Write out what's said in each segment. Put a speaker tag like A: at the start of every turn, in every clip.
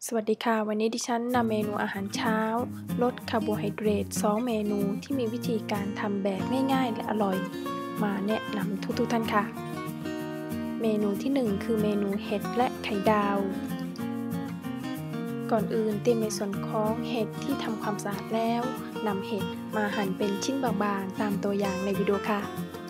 A: สวัสดีค่ะวันนี้ดิฉันนำเมนูอาหารเช้าลดคาร์โบไฮเดรต2เมนูที่มีวิธีการทำแบบง่ายๆและอร่อยมาแนะนำทุกท่านค่ะเมนูที่1คือเมนูเห็ดและไข่ดาวก่อนอื่นเตรียมในส่วนของเห็ดที่ทำความสะอาดแล้วนำเห็ดมาหั่นเป็นชิ้นบางๆตามตัวอย่างในวิดีโอค่ะ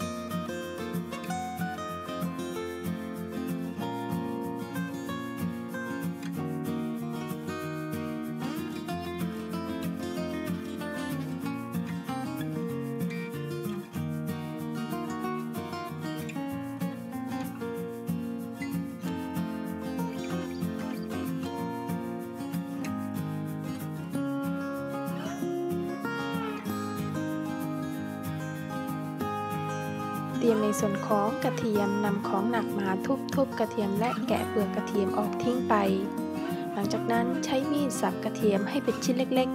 A: เตรียมในส่วนของกระเทียมนำของหนักมาทุบกระเทียมและแกะเปลือกกระเทียมออกทิ้งไปหลังจากนั้นใช้มีดสับกระเทียมให้เป็นชิ้นเล็ก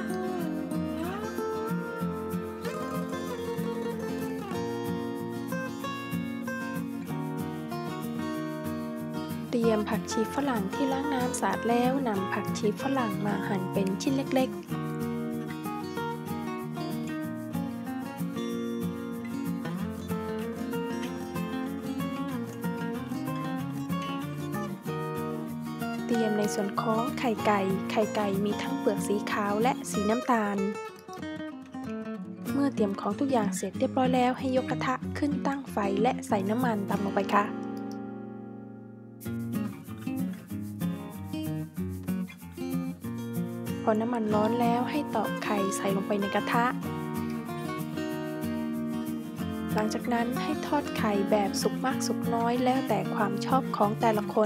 A: ๆเตรียมผักชีฝรั่งที่ล้างน้ำสะอาดแล้วนำผักชีฝรั่งมาหั่นเป็นชิ้นเล็กๆเตรียมในส่วนของไข่ไก่มีทั้งเปลือกสีขาวและสีน้ำตาลเมื่อเตรียมของทุกอย่างเสร็จเรียบร้อยแล้วให้ยกกระทะขึ้นตั้งไฟและใส่น้ำมันตามลงไปค่ะพอน้ำมันร้อนแล้วให้ตอกไข่ใส่ลงไปในกระทะหลังจากนั้นให้ทอดไข่แบบสุกมากสุกน้อยแล้วแต่ความชอบของแต่ละคน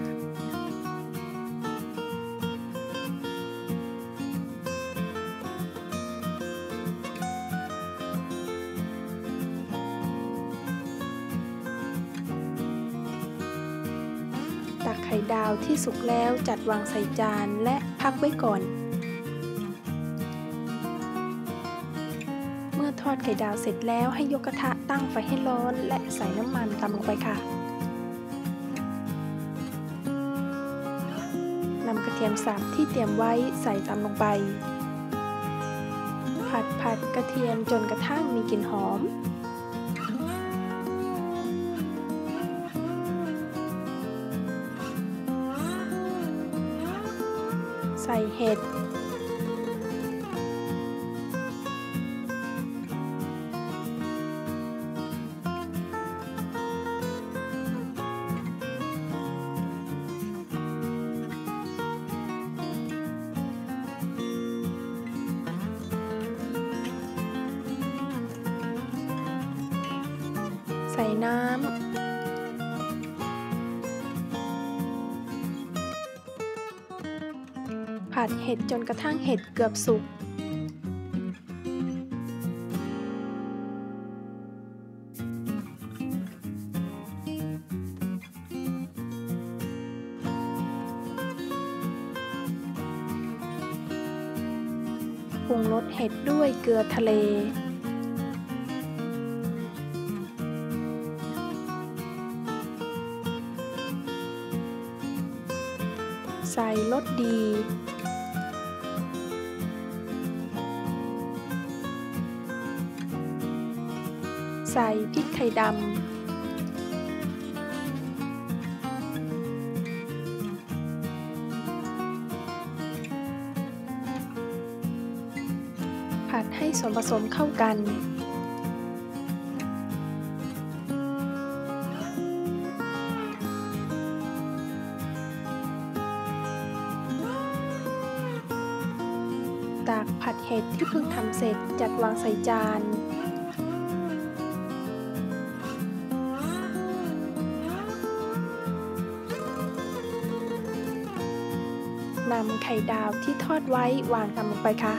A: ตักไข่ดาวที่สุกแล้วจัดวางใส่จานและพักไว้ก่อนเมื่อทอดไข่ดาวเสร็จแล้วให้ยกกระทะตั้งไฟให้ร้อนและใส่น้ำมันตามลงไปค่ะนำกระเทียมสับที่เตรียมไว้ใส่ตามลงไปผัดกระเทียมจนกระทั่งมีกลิ่นหอมใส่เห็ดใส่น้ำผัดเห็ดจนกระทั่งเห็ดเกือบสุกปรุงรสเห็ดด้วยเกลือทะเลใส่รสดีใส่พริกไทยดำผัดให้ส่วนผสมเข้ากันตักผัดเห็ดที่เพิ่งทำเสร็จจัดวางใส่จานนำไข่ดาวที่ทอดไว้วางตามลงไปค่ะ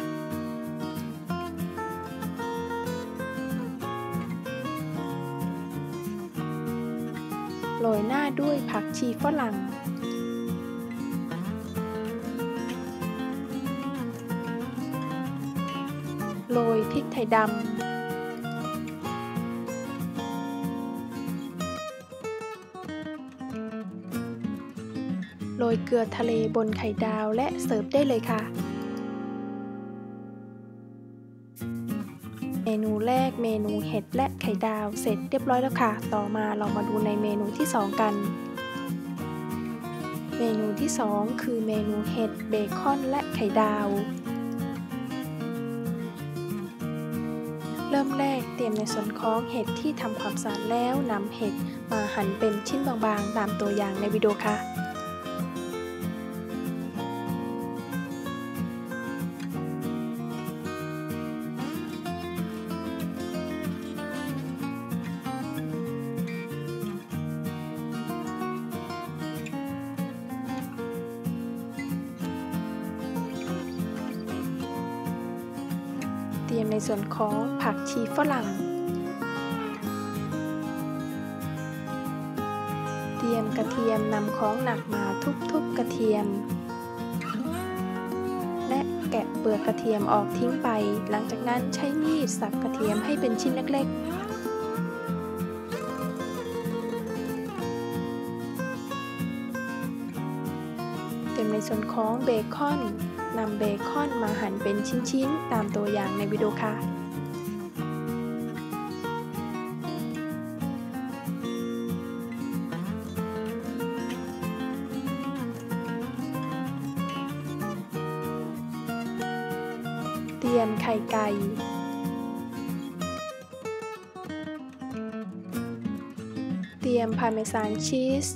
A: โรยหน้าด้วยผักชีฝรั่งโรยพริกไทยดำ โรยยเกลือทะเลบนไข่ดาวและเสิร์ฟได้เลยค่ะเมนูแรกเมนูเห็ดและไข่ดาวเสร็จเรียบร้อยแล้วค่ะต่อมาเรามาดูในเมนูที่2กันเมนูที่2คือเมนูเห็ดเบคอนและไข่ดาวเริ่มแรกเตรียมในส่วนของเห็ดที่ทำความสะอาดแล้วนำเห็ดมาหั่นเป็นชิ้นบางๆตามตัวอย่างในวิดีโอค่ะเตรียมในส่วนของผักชีฝรั่งเตรียมกระเทียมนำของหนักมาทุบๆกระเทียมและแกะเปลือกกระเทียมออกทิ้งไปหลังจากนั้นใช้มีดสับกระเทียมให้เป็นชิ้นเล็กๆเตรียมในส่วนของเบคอนนำเบคอนมาหั่นเป็นชิ้นๆตามตัวอย่างในวิดีโอค่ะเตรียมไข่ไก่เตรียมพาร์เมซานชีส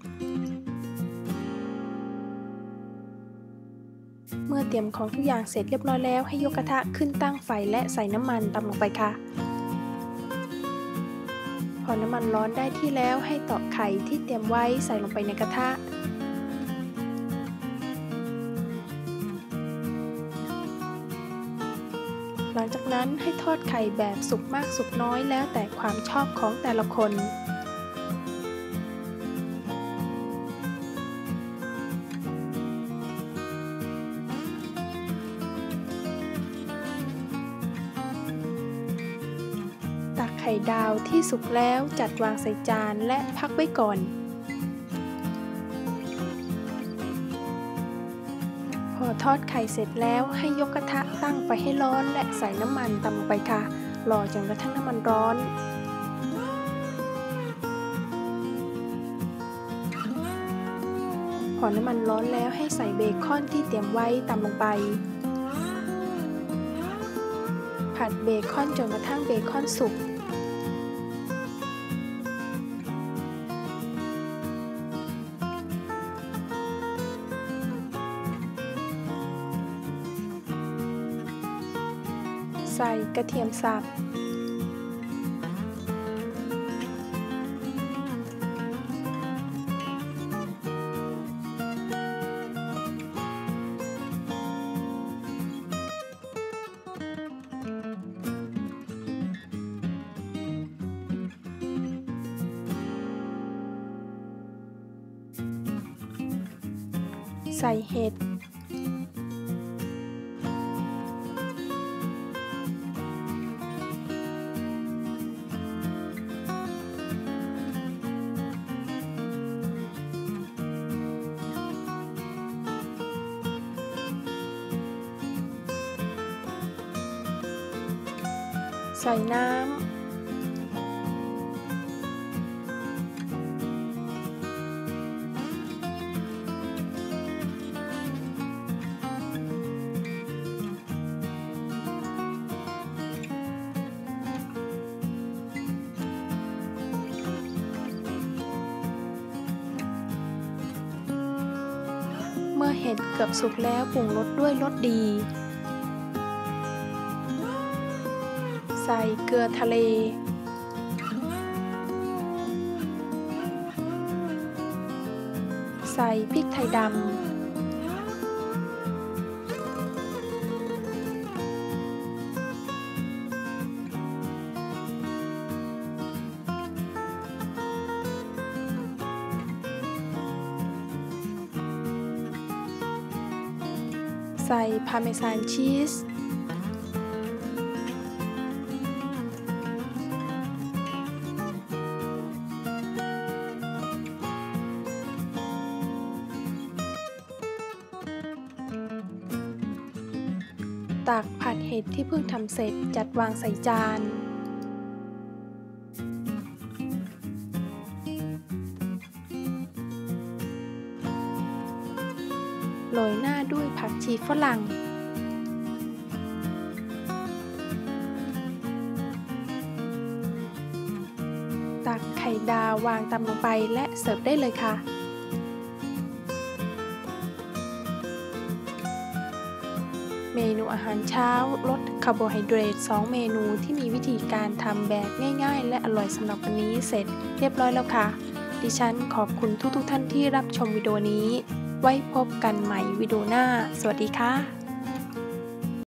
A: เมื่อเตรียมของทุกอย่างเสร็จเรียบร้อยแล้วให้ยกกระทะขึ้นตั้งไฟและใส่น้ำมันตามลงไปค่ะพอน้ำมันร้อนได้ที่แล้วให้ตอกไข่ที่เตรียมไว้ใส่ลงไปในกระทะหลังจากนั้นให้ทอดไข่แบบสุกมากสุกน้อยแล้วแต่ความชอบของแต่ละคนตักไข่ดาวที่สุกแล้วจัดวางใส่จานและพักไว้ก่อนพอทอดไข่เสร็จแล้วให้ยกกระทะตั้งไฟให้ร้อนและใส่น้ำมันตามลงไปค่ะรอจนกระทั่งน้ำมันร้อนพอน้ำมันร้อนแล้วให้ใส่เบคอนที่เตรียมไว้ตามลงไปผัดเบคอนจนกระทั่งเบคอนสุกใส่กระเทียมสับใส่เห็ดใส่น้ำเมื่อเห็ดเกือบสุกแล้วปรุงรสด้วยรสดีใส่เกลือทะเลใส่พริกไทยดำใส่พาร์เมซานชีสตักผัดเห็ดที่เพิ่งทำเสร็จจัดวางใส่จานโรยหน้าด้วยผักชีฝรั่งตักไข่ดาววางตามลงไปและเสิร์ฟได้เลยค่ะเมนูอาหารเช้าลดคาร์โบไฮเดรต2เมนูที่มีวิธีการทำแบบง่ายๆและอร่อยสำหรับวันนี้เสร็จเรียบร้อยแล้วค่ะดิฉันขอบคุณทุกท่านที่รับชมวิดีโอนี้ไว้พบกันใหม่วิดีโอหน้าสวัสดีค่ะ